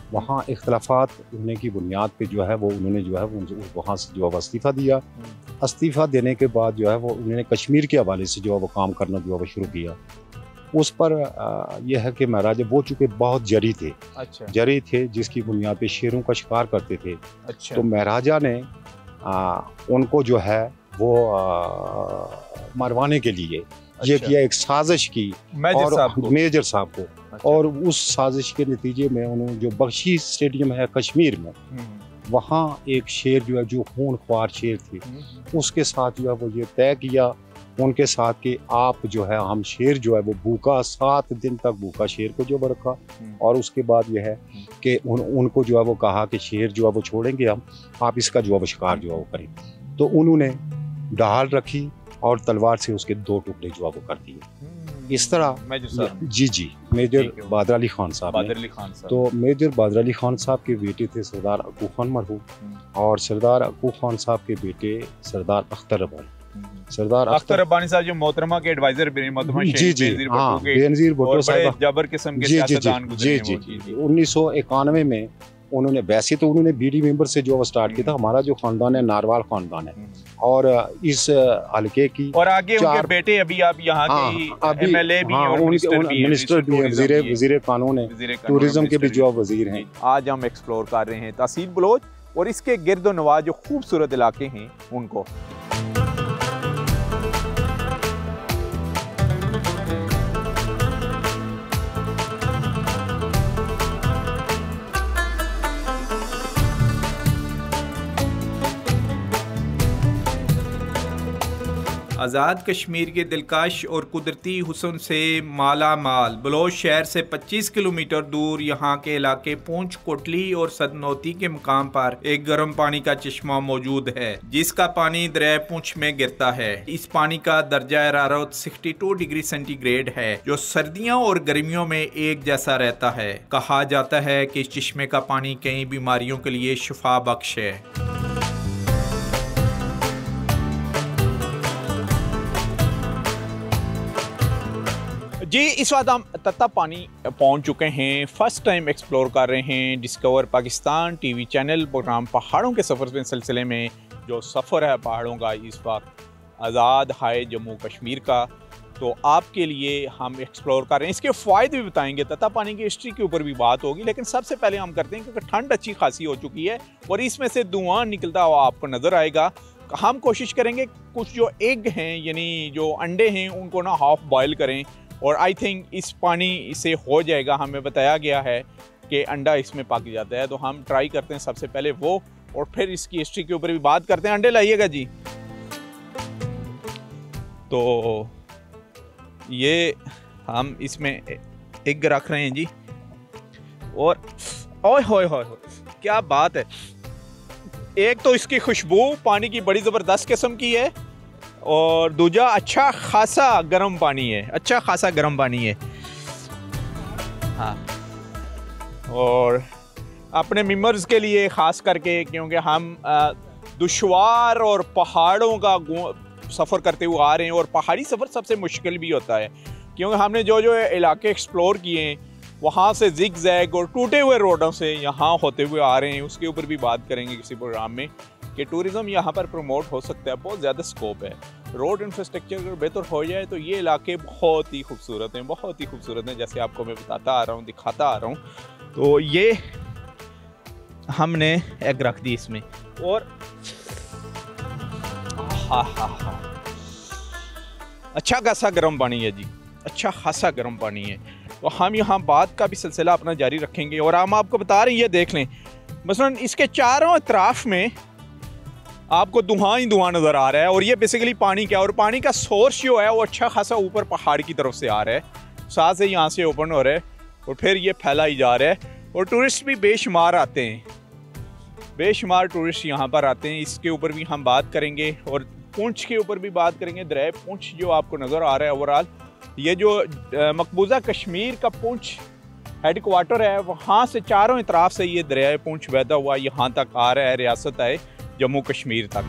वहाँ इख्तलाफात होने की बुनियाद पे जो है वो उन्होंने जो है वो वहाँ से जो है इस्तीफ़ा दिया। इस्तीफ़ा देने के बाद जो है वो उन्होंने कश्मीर के हवाले से जो है वो काम करना जो है वो शुरू किया। उस पर यह है कि महाराजा वो चूँकि बहुत जरी थे, अच्छा, जरी थे जिसकी बुनियाद पे शेरों का शिकार करते थे। अच्छा, तो महाराजा ने उनको जो है वो मरवाने के लिए ये अच्छा। किया, एक साजिश की मेजर साहब को। मेजर साहब को। अच्छा। और उस साजिश के नतीजे में उन्होंने जो बख्शी स्टेडियम है कश्मीर में, वहाँ एक शेर जो है जो खूनख्वार शेर थे, उसके साथ जो है वो ये तय किया उनके साथ कि आप जो है हम शेर जो है वो भूखा 7 दिन तक भूखा शेर को जो रखा। और उसके बाद यह है कि उनको जो है वो कहा कि शेर जो है वो छोड़ेंगे हम, आप इसका जो है वो शिकार जो है वो करें। तो उन्होंने ढाल रखी और तलवार से उसके 2 टुकड़े जो है वो कर दिए। इस तरह मेजर साहब, जी मेजर ठीक है। बहादुर अली खान साहब ने। बहादुर अली खान साहब। तो मेजर बहादुर अली खान साहब के बेटे थे सरदार अकू खान मरहूम, और सरदार अकू खान साहब के बेटे सरदार अख्तर रब्बानी। सरदार अख्तर रब्बानी साहब जो मोहतरमा के एडवाइजर मोहतरमा जी जी हाँ, बेनजीर भुट्टो साहब जबर किस्म के सियासतदान गुजरे जी हैं जी वो। जी 1991 में उन्होंने, वैसे तो उन्होंने बीडी मेंबर से जो स्टार्ट किया था। हमारा जो खानदान है नारवाल खानदान है, और इस हल्के की और आगे उनके 4 बेटे अभी आप यहाँ के एमएलए भी हैं और मिनिस्टर भी हैं, वजीर कानून है, टूरिज्म के भी जो वजीर हैं। आज हम एक्सप्लोर कर रहे हैं तहसील बलोच और इसके गिर्द नवाज जो खूबसूरत इलाके हैं उनको। आज़ाद कश्मीर के दिलकश और कुदरती हुस्न से माला माल बलोच शहर से 25 किलोमीटर दूर यहाँ के इलाके पूंछ, कोटली और सदनौती के मुकाम पर एक गर्म पानी का चश्मा मौजूद है जिसका पानी दरिया पूंछ में गिरता है। इस पानी का दर्जा हरारत 62 डिग्री सेंटीग्रेड है जो सर्दियों और गर्मियों में एक जैसा रहता है। कहा जाता है कि इस चश्मे का पानी कई बीमारियों के लिए शिफा बख्श है। जी इस वक्त हम तत्ता पानी पहुंच चुके हैं। फर्स्ट टाइम एक्सप्लोर कर रहे हैं discover Pakistan TV channel programme पहाड़ों के सफ़र के सिलसिले में। जो सफ़र है पहाड़ों का इस वक्त आज़ाद हाय जम्मू कश्मीर का, तो आपके लिए हम एक्सप्लोर कर रहे हैं। इसके फ़ायदे भी बताएंगे, तत्ता पानी की हिस्ट्री के ऊपर भी बात होगी, लेकिन सबसे पहले हम करते हैं क्योंकि ठंड अच्छी खासी हो चुकी है और इसमें से धुआं निकलता हुआ आपको नज़र आएगा। हम कोशिश करेंगे कुछ जो एग हैं यानी जो अंडे हैं उनको ना हाफ बॉयल करें और आई थिंक इस पानी से हो जाएगा। हमें बताया गया है कि अंडा इसमें पक जाता है, तो हम ट्राई करते हैं सबसे पहले वो और फिर इसकी हिस्ट्री के ऊपर भी बात करते हैं। अंडे लाइएगा जी। तो ये हम इसमें एग रख रहे हैं जी और ओए होए होए क्या बात है। एक तो इसकी खुशबू पानी की बड़ी ज़बरदस्त किस्म की है और दूजा अच्छा खासा गर्म पानी है, अच्छा खासा गर्म पानी है। हाँ, और अपने मेंबर्स के लिए ख़ास करके क्योंकि हम दुश्वार और पहाड़ों का सफ़र करते हुए आ रहे हैं और पहाड़ी सफ़र सबसे मुश्किल भी होता है क्योंकि हमने जो जो इलाके एक्सप्लोर किए हैं वहाँ से जिग जैग और टूटे हुए रोडों से यहाँ होते हुए आ रहे हैं। उसके ऊपर भी बात करेंगे किसी प्रोग्राम में कि टूरिज़्म यहाँ पर प्रमोट हो सकता है, बहुत ज़्यादा स्कोप है। रोड इंफ्रास्ट्रक्चर अगर बेहतर हो जाए तो ये इलाके बहुत ही खूबसूरत हैं, बहुत ही खूबसूरत हैं, जैसे आपको मैं बताता आ रहा हूँ, दिखाता आ रहा हूँ। तो ये हमने एग रख दी इसमें और हा अच्छा खासा गर्म पानी है जी, अच्छा खासा गर्म पानी है। तो हम यहाँ बात का भी सिलसिला अपना जारी रखेंगे और हम आपको बता रहे हैं, ये देख लें मसलन इसके चारों अतराफ में आपको धुआं ही धुआं नज़र आ रहा है और ये बेसिकली पानी क्या है और पानी का सोर्स जो है वो अच्छा खासा ऊपर पहाड़ की तरफ से आ रहा है, साथ से यहाँ से ओपन हो रहा है और फिर ये फैला ही जा रहा है और टूरिस्ट भी बेशुमार आते हैं, बेशुमार टूरिस्ट यहाँ पर आते हैं। इसके ऊपर भी हम बात करेंगे और पूंछ के ऊपर भी बात करेंगे। दरिया पूंछ जो आपको नज़र आ रहा है ओवरऑल, ये जो मकबूजा कश्मीर का पूंछ हेड क्वार्टर है वहाँ से चारों तरफ से ये दरिया पूंछ बहता हुआ यहाँ तक आ रहा है, रियासत है जम्मू कश्मीर तक।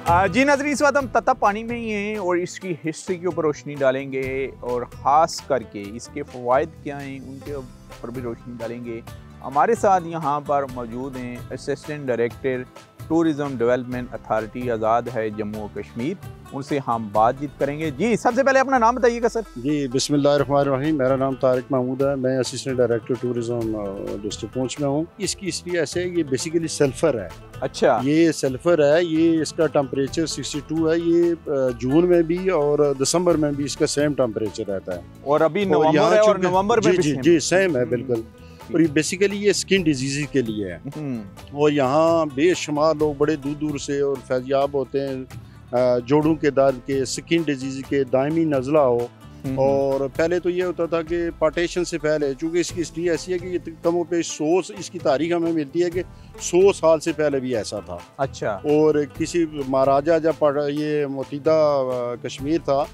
जी नाज़रीन, इस वक्त हम तत्ता पानी में ही हैं और इसकी हिस्ट्री के ऊपर रोशनी डालेंगे और ख़ास करके इसके फ़वाइद क्या हैं उनके ऊपर भी रोशनी डालेंगे। हमारे साथ यहाँ पर मौजूद हैं assistant director tourism development authority Azad है जम्मू और कश्मीर, उनसे हम बातचीत करेंगे। जी सबसे पहले अपना नाम बताइएगा सर। जी बिस्मिल्लाहिर्रहमानिर्रहीम, मेरा नाम तारिक महमूद है, मैं assistant director tourism district Poonch में हूँ। इसकी हिस्ट्री ऐसे है, ये बेसिकली सल्फ़र है। अच्छा, ये सल्फ़र है, ये इसका टेम्परेचर 62 है। ये जून में भी और दिसंबर में भी इसका सेम टेम्परेचर रहता है। और अभी नवंबर है और नवंबर में भी जी सेम है बिल्कुल। और ये बेसिकली ये स्किन डिजीज़ के लिए है। और यहाँ बेशुमार लोग बड़े दूर दूर से और फैज़याब होते हैं जोड़ों के दर्द के, स्किन डिजीज़ के, दायमी नज़ला हो। और पहले तो ये होता था कि पार्टीशन से पहले, चूँकि इसकी हिस्ट्री ऐसी है कि ये कमों पे 100 इसकी तारीख हमें मिलती है कि 100 साल से पहले भी ऐसा था। अच्छा। और किसी महाराजा जब ये मुत्तहिदा कश्मीर था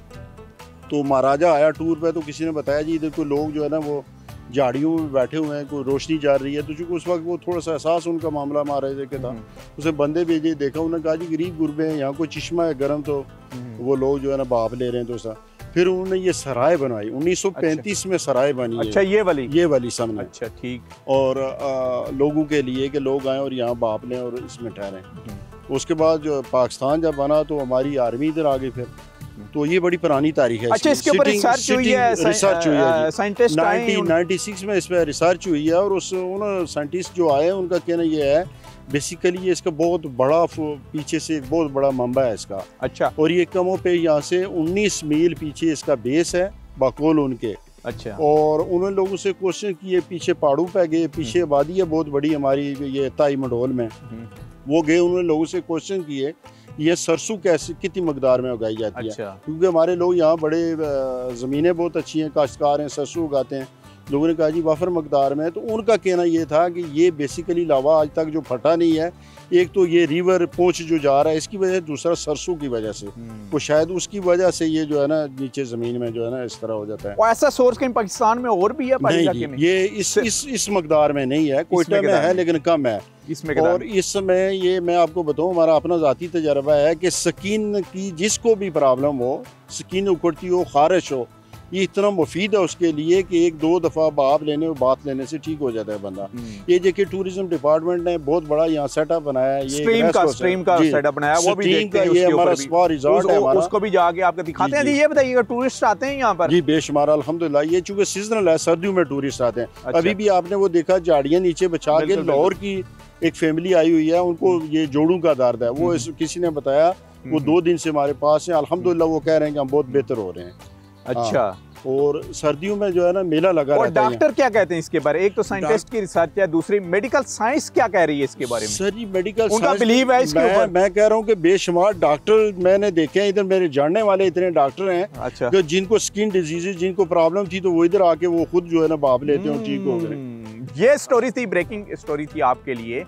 तो महाराजा आया टूर पे, तो किसी ने बताया जी इधर कोई लोग जो है ना वो झाड़ियों में बैठे हुए हैं, कोई रोशनी जा रही है। तो चूँकि उस वक्त वो थोड़ा सा एहसास उनका मामला महाराजा के था, उसे बंदे भेजे, देखा, उन्होंने कहा जी गरीब गुरबे हैं, यहाँ कोई चिश्मा है गर्म, तो वो लोग जो है ना भाप ले रहे हैं। तो ऐसा फिर उन्होंने ये सराय बनाई 1935 में सराय बनी। अच्छा, ये वाली सामने। अच्छा ठीक। और लोगों के लिए कि लोग आएँ और यहाँ भाप लें और इसमें ठहरें। उसके बाद जो पाकिस्तान जब बना तो हमारी आर्मी इधर आ गई फिर, तो ये बड़ी पुरानी तारीख है। अच्छा, इसके ऊपर रिसर्च हुई है, साइंटिस्ट 1996 में इस पर रिसर्च हुई है। और उस उन साइंटिस्ट जो आए उनका कहना ये है बेसिकली ये इसका बहुत बड़ा पीछे से एक बहुत बड़ा मंबा है इसका। अच्छा। और ये कमों पे यहाँ से 19 मील पीछे इसका बेस है बाकोल उनके। अच्छा। और उन्होंने लोगों से क्वेश्चन किए, पीछे पहाड़ों पे गए, पीछे आबादी है बहुत बड़ी हमारी ये ताई मंडोल में, वो गए, उन्होंने लोगों से क्वेश्चन किए ये सरसों कैसे कितनी मकदार में उगाई जाती है। क्योंकि हमारे लोग यहाँ बड़े ज़मीनें बहुत अच्छी हैं, काश्तकार हैं, सरसों उगाते हैं। लोगों ने कहा जी वाफर मकदार में। तो उनका कहना ये था कि ये बेसिकली लावा आज तक जो फटा नहीं है, एक तो ये रिवर पोंछ जो जा रहा है इसकी वजह, दूसरा सरसों की वजह से, तो शायद उसकी वजह से ये जो है ना नीचे ज़मीन में जो है ना इस तरह हो जाता है। और ऐसा सोर्स कहीं पाकिस्तान में और भी है? नहीं, ये इस मकदार में नहीं है, कोयटा में है लेकिन कम है इसमें। और इस समय ये मैं आपको बताऊं, हमारा अपना ज़ाती तजर्बा है कि स्किन की जिसको भी प्रॉब्लम हो, स्किन उखड़ती हो, खारिश हो, ये इतना मुफीद है उसके लिए कि 1-2 दफ़ा भाप लेने और बात लेने से ठीक हो जाता है बंदा। ये देखिए टूरिज्म डिपार्टमेंट ने बहुत बड़ा यहाँ सेटअप बनाया है, ये स्ट्रीम का सेटअप बनाया, वो भी देखते हैं। ये हमारा स्पा रिजॉर्ट है हमारा, उसको भी जाके आपको दिखाते हैं। ये बताइएगा टूरिस्ट आते हैं यहाँ पर? जी बेशुमार अल्हम्दुलिल्लाह। ये चूँकि सीजनल है, सर्दियों में टूरिस्ट आते हैं। अभी भी आपने वो देखा झाड़ियाँ नीचे बचा के, लाहौर की एक फैमिली आई हुई है, उनको ये जोड़ों का दर्द है, वो किसी ने बताया, वो 2 दिन से हमारे पास है, अल्हम्दुलिल्लाह वो कह रहे हैं कि हम बहुत बेहतर हो रहे हैं। अच्छा। और सर्दियों में जो है ना मेला लगा रहता है। और डॉक्टर क्या कहते हैं इसके बारे में? एक तो साइंटिस्ट की रिसर्च है, दूसरी मेडिकल साइंस क्या कह रही है इसके बारे में? सर जी मेडिकल उनका बिलीव है इसके ऊपर? मैं कह रहा हूँ कि बेशुमार डॉक्टर मैंने देखे हैं इधर, मेरे जानने वाले इतने डॉक्टर हैं। अच्छा। कि जिनको स्किन डिजीज, जिनको प्रॉब्लम थी, तो वो इधर आके वो खुद जो है ना भाप लेते हैं, ठीक हो गए। ये स्टोरी थी, ब्रेकिंग स्टोरी थी आपके लिए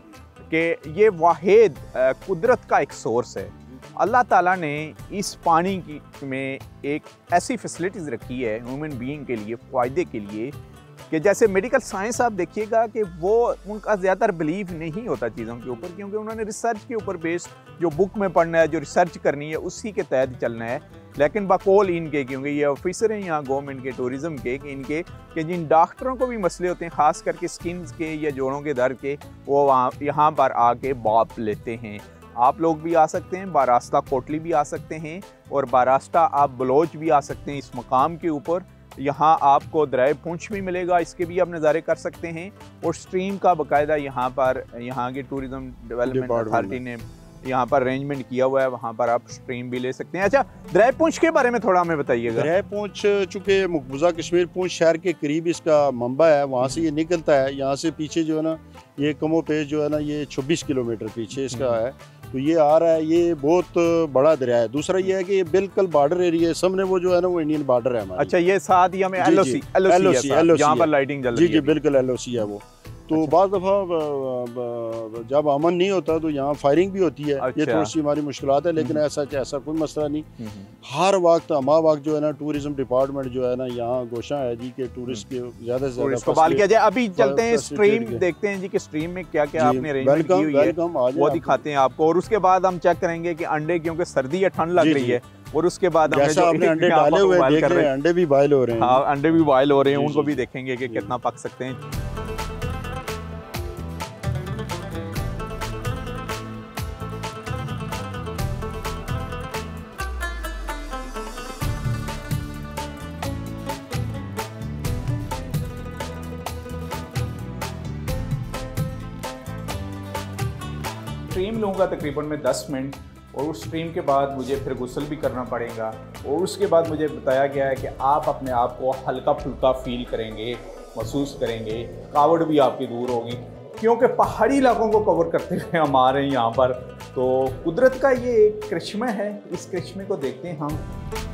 कि ये वाहिद कुदरत का एक सोर्स है। अल्लाह ताला ने इस पानी की में एक ऐसी फैसिलिटीज़ रखी है ह्यूमन बीइंग के लिए, फ़ायदे के लिए, कि जैसे मेडिकल साइंस आप देखिएगा कि वो उनका ज़्यादातर बिलीव नहीं होता चीज़ों के ऊपर, क्योंकि उन्होंने रिसर्च के ऊपर बेस्ड जो बुक में पढ़ना है, जो रिसर्च करनी है, उसी के तहत चलना है। लेकिन बकौल इनके, क्योंकि ये ऑफिसर हैं यहाँ गवर्नमेंट के टूरिज़म के, इनके कि जिन डॉक्टरों को भी मसले होते हैं ख़ास करके स्किन के या जोड़ों के दर्द के, वो यहाँ पर आके भाप लेते हैं। आप लोग भी आ सकते हैं, बारास्ता कोटली भी आ सकते हैं और बारास्ता आप बलोच भी आ सकते हैं इस मकाम के ऊपर। यहाँ आपको दरिया पुंछ भी मिलेगा, इसके भी आप नज़ारे कर सकते हैं। और स्ट्रीम का बाकायदा यहाँ पर यहाँ के टूरिज़म डेवलपमेंट अथॉरिटी ने यहाँ पर अरेंजमेंट किया हुआ है, वहाँ पर आप स्ट्रीम भी ले सकते हैं। अच्छा, दरिया पुंछ के बारे में थोड़ा हमें बताइएगा। दरिया पुंछ चूँकि मकबूजा कश्मीर पुंछ शहर के करीब इसका मंबा है, वहाँ से ये निकलता है। यहाँ से पीछे जो है ना ये कमो पे जो है ना ये 26 किलोमीटर पीछे इसका है, तो ये आ रहा है, ये बहुत बड़ा दरिया है। दूसरा ये है कि ये बिल्कुल बॉर्डर एरिया है, सामने वो जो है ना वो इंडियन बॉर्डर है हमारा। अच्छा, ये साथ ही हमें एलओसी यहाँ पर लाइटिंग जल रही है। जी बिल्कुल एलओसी है वो। तो बाद दफ़ा जब अमन नहीं होता तो यहाँ फायरिंग भी होती है। ये थोड़ी सी हमारी मुश्किलात है, लेकिन ऐसा कोई मसला नहीं। हर वक्त हमा वक्त जो है ना टूरिज्म डिपार्टमेंट जो है ना यहाँ गोशा है जी के टूरिस्ट के ज़्यादा से ज़्यादा बहाल किया जाए। अभी चलते हैं स्ट्रीम देखते हैं जी कि स्ट्रीम में क्या क्या आपने अरेंजमेंट की हुई है वो दिखाते हैं आपको, और उसके बाद हम चेक करेंगे कि अंडे, क्योंकि सर्दी है ठंड लग रही है, और उसके बाद जैसा आपने अंडे डाले हुए देख रहे हैं, अंडे भी बॉयल हो रहे हैं। हाँ, अंडे भी बॉयल हो रहे हैं, उनको भी देखेंगे कि कितना पक सकते हैं। स्ट्रीम लूँगा तकरीबन मैं 10 मिनट, और उस स्ट्रीम के बाद मुझे फिर गुस्ल भी करना पड़ेगा, और उसके बाद मुझे बताया गया है कि आप अपने आप को हल्का फुल्का फील करेंगे, महसूस करेंगे, कावड़ भी आपकी दूर होगी, क्योंकि पहाड़ी इलाकों को कवर करते हुए हम आ रहे हैं यहाँ पर। तो कुदरत का ये एक करिश्मा है, इस करिश्मे को देखते हैं हम।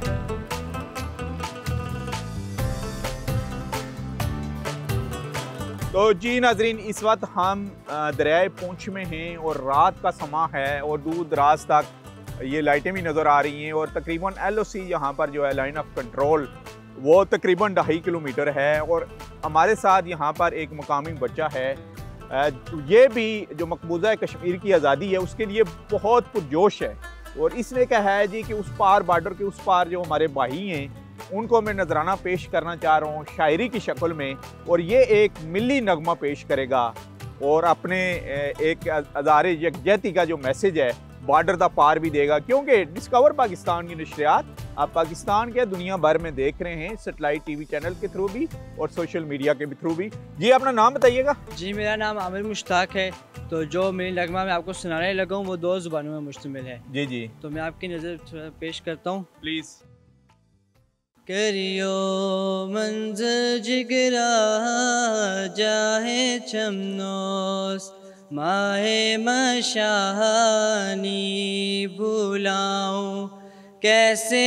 तो जी नाजरीन, इस वक्त हम दरियाए पूंछ में हैं और रात का समा है और दूर दराज तक ये लाइटें भी नज़र आ रही हैं, और तकरीबन LOC यहाँ पर जो है लाइन ऑफ कंट्रोल वो तकरीबन 2.5 किलोमीटर है, और हमारे साथ यहाँ पर एक मकामी बच्चा है। ये भी जो मकबूजा कश्मीर की आज़ादी है उसके लिए बहुत पुरजोश है, और इसने कहा है जी कि उस पार बॉर्डर के उस पार जो हमारे भाई हैं उनको मैं नजराना पेश करना चाह रहा हूँ शायरी की शक्ल में, और ये एक मिली नगमा पेश करेगा और अपने एक अज़ारे यकजहती का जो मैसेज है बॉर्डर दा पार भी देगा, क्योंकि डिस्कवर पाकिस्तान की नशरियात आप पाकिस्तान के दुनिया भर में देख रहे हैं, सेटेलाइट TV चैनल के थ्रू भी और सोशल मीडिया के थ्रू भी। जी अपना नाम बताइएगा। जी मेरा नाम आमिर मुश्ताक है। तो जो मिली नगमा मैं आपको सुनाने लगा हूँ वो 2 ज़ुबानों में मुश्तमिल है। जी जी, तो मैं आपकी नज़र पेश करता हूँ। प्लीज़। करियो मंज़र जिगरा जाहे चमनोस, माहे मशानी भुलाऊं कैसे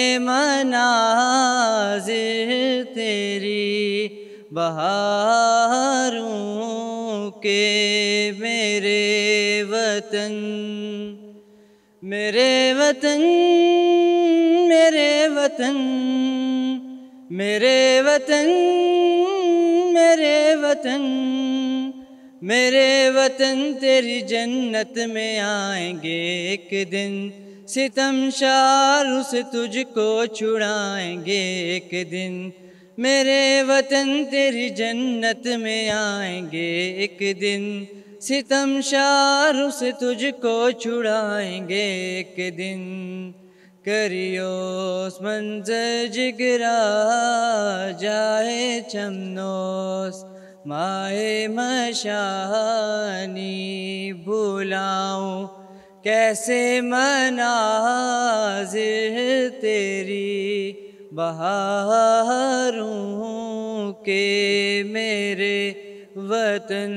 मनाज़िर तेरी बहारों के मेरे वतन, मेरे वतन, मेरे वतन, मेरे वतन, मेरे वतन, मेरे वतन तेरी जन्नत में आएंगे एक दिन, सितमशार से तुझको छुड़ाएंगे एक दिन, मेरे वतन तेरी जन्नत में आएंगे एक दिन, सितमशार से तुझको छुड़ाएंगे एक दिन। करियो मंज़र जिगरा जाए चमनोस, माए मशानी भुलाऊं कैसे मनाज़िर तेरी बहारों के मेरे वतन।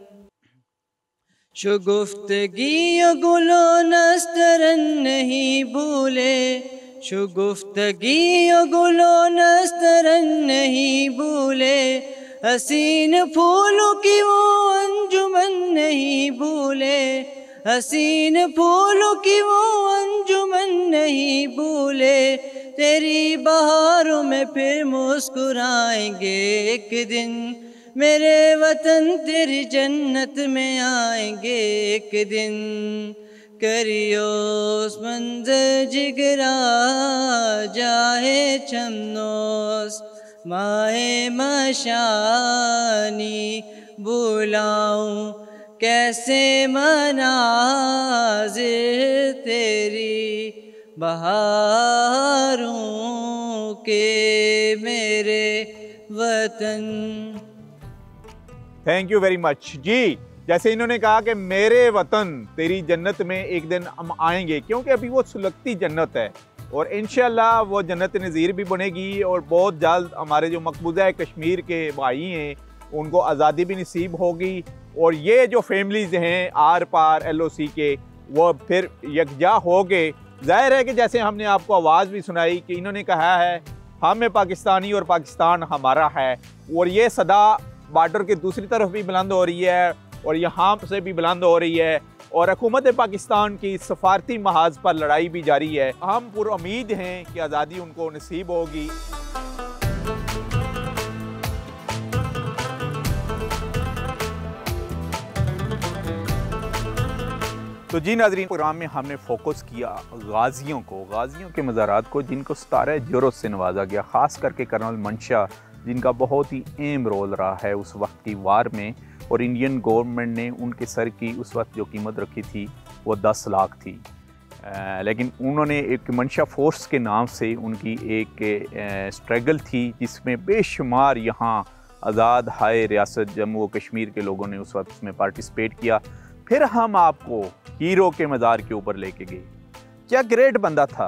शुगुफ्तगी गुलो नस्तरन नहीं भूले, शुगुफ्तगी गुलो नस्तरन नहीं भूले, हसीन फूलों की वो अंजुमन नहीं भूले, हसीन फूलों की वो अंजुमन नहीं भूले, तेरी बहारों में फिर मुस्कुराएंगे एक दिन, मेरे वतन तेरी जन्नत में आएंगे एक दिन। करियो मंज़र जिगरा जाए चमनोस, माए मशानी बुलाऊं कैसे मनाज़िर तेरी बहारों के मेरे वतन। Thank you very much ji. जैसे इन्होंने कहा कि मेरे वतन तेरी जन्नत में एक दिन हम आएंगे, क्योंकि अभी वो सुलगती जन्नत है और इंशाल्लाह वो जन्नत नज़ीर भी बनेगी, और बहुत जल्द हमारे जो मकबूजा कश्मीर के भाई हैं उनको आज़ादी भी नसीब होगी, और ये जो फैमिलीज़ हैं आर पार LOC के वो फिर यकजा हो गए। ज़ाहिर है कि जैसे हमने आपको आवाज़ भी सुनाई कि इन्होंने कहा है हम पाकिस्तानी और पाकिस्तान हमारा है, और ये सदा बॉर्डर के दूसरी तरफ भी बुलंद हो रही है और यहाँ से भी बुलंद हो रही है और हुकूमत पाकिस्तान की सफारती महाज पर लड़ाई भी जारी है। हम पुरुम्मीद हैं कि आज़ादी उनको नसीब होगी। तो जी नाज़रीन, प्रोग्राम में हमने फोकस किया गाजियों के मज़ारात को जिनको सितारे ज़रूरत से नवाजा गया, ख़ास करके कर्नल मंशा जिनका बहुत ही अहम रोल रहा है उस वक्त की वार में, और इंडियन गवर्नमेंट ने उनके सर की उस वक्त जो कीमत रखी थी वो 10 लाख थी। लेकिन उन्होंने एक मंशा फोर्स के नाम से उनकी एक स्ट्रगल थी जिसमें बेशुमार यहाँ आज़ाद हाय रियासत जम्मू व कश्मीर के लोगों ने उस वक्त उसमें पार्टिसिपेट किया। फिर हम आपको हीरो के मज़ार के ऊपर लेके गए। क्या ग्रेट बंदा था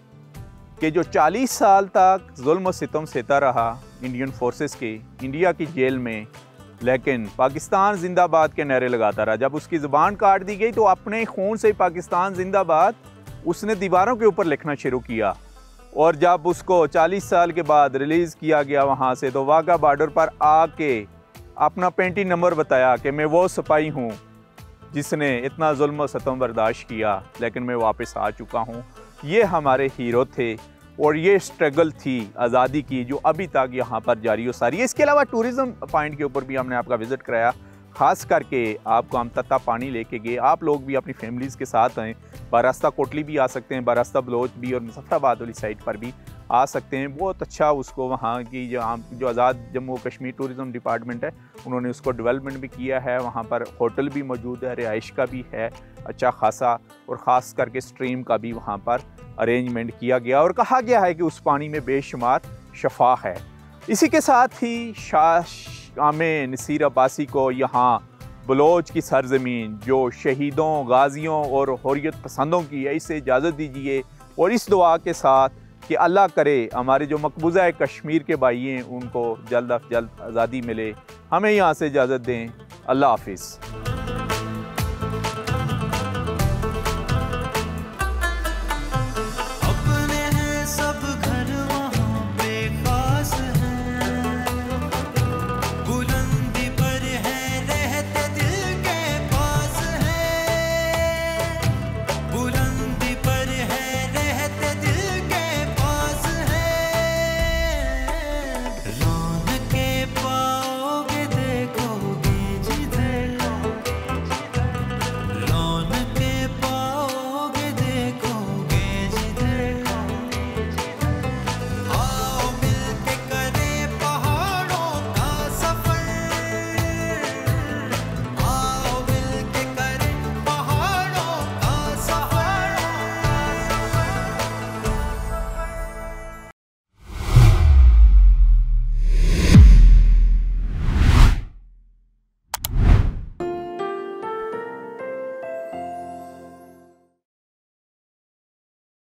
कि जो 40 साल तक जुल्म और सितम सहता रहा इंडियन फोर्सेस के इंडिया की जेल में, लेकिन पाकिस्तान जिंदाबाद के नारे लगाता रहा। जब उसकी ज़ुबान काट दी गई तो अपने खून से पाकिस्तान जिंदाबाद उसने दीवारों के ऊपर लिखना शुरू किया। और जब उसको 40 साल के बाद रिलीज़ किया गया वहाँ से, तो वाघा बॉर्डर पर आके अपना 35 नंबर बताया कि मैं वो सिपाही हूँ जिसने इतना जुल्म सतम बर्दाश्त किया, लेकिन मैं वापस आ चुका हूँ। ये हमारे हीरो थे और ये स्ट्रगल थी आज़ादी की जो अभी तक यहाँ पर जारी और सारी है। इसके अलावा टूरिज़म पॉइंट के ऊपर भी हमने आपका विज़िट कराया, ख़ास करके आपको हम तत्ता पानी लेके गए। आप लोग भी अपनी फैमिलीज़ के साथ आएँ, बारास्ता कोटली भी आ सकते हैं, बारास्ता बलोच भी और मुजफ्फराबाद वाली साइड पर भी आ सकते हैं। बहुत अच्छा उसको वहाँ की जो आज़ाद जम्मू कश्मीर टूरिज़म डिपार्टमेंट है उन्होंने उसको डेवलपमेंट भी किया है। वहाँ पर होटल भी मौजूद है, रिहाइश का भी है अच्छा खासा, और ख़ास करके स्ट्रीम का भी वहाँ पर अरेंजमेंट किया गया और कहा गया है कि उस पानी में बेशुमार शफा है। इसी के साथ ही शाम नसीर अब्बासी को यहाँ बलोच की सरजमीन जो शहीदों, गाजियों और हुर्रियत पसंदों की है, इससे इजाज़त दीजिए और इस दुआ के साथ कि अल्लाह करे हमारे जो मकबूजा कश्मीर के भाई हैं उनको जल्द अज जल्द आज़ादी मिले। हमें यहाँ से इजाज़त दें। अल्लाह हाफिज़।